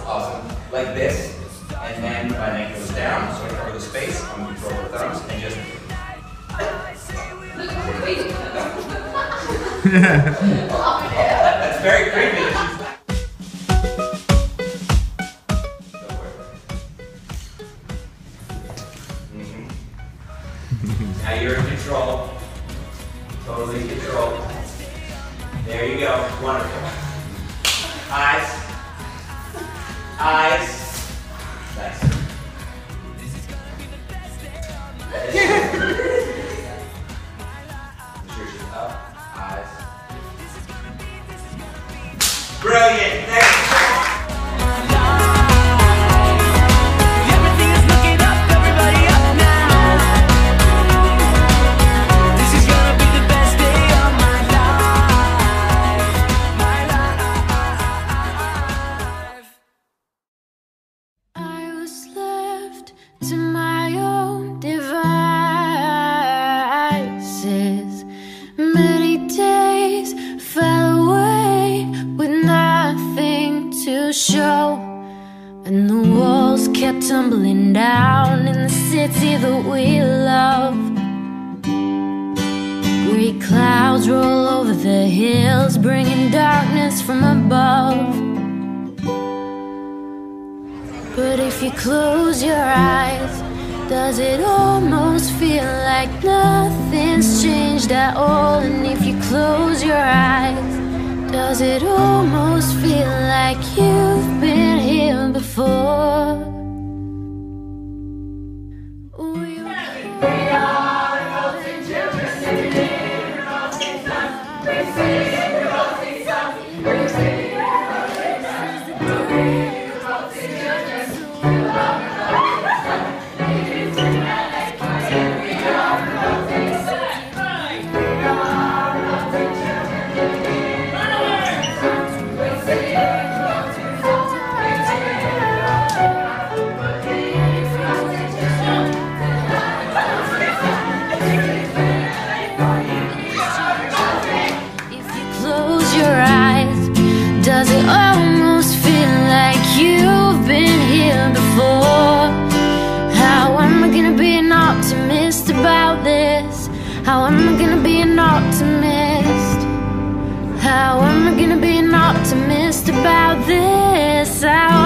Awesome. Like this, and then my neck goes down, so I cover the space. I'm going to control the thumbs and just. That's very creepy. Now you're in control. Totally in control. There you go. Wonderful. Eyes. Eyes. Nice. Up. Eyes. Brilliant. Thanks. To my own devices, many days fell away with nothing to show, and the walls kept tumbling down in the city that we love. Great clouds roll over the hills, bringing darkness from above. But if you close your eyes, does it almost feel like nothing's changed at all? And if you close your eyes, does it almost feel like you've been here before? Does it almost feel like you've been here before? How am I gonna be an optimist about this? How am I gonna be an optimist? How am I gonna be an optimist about this? How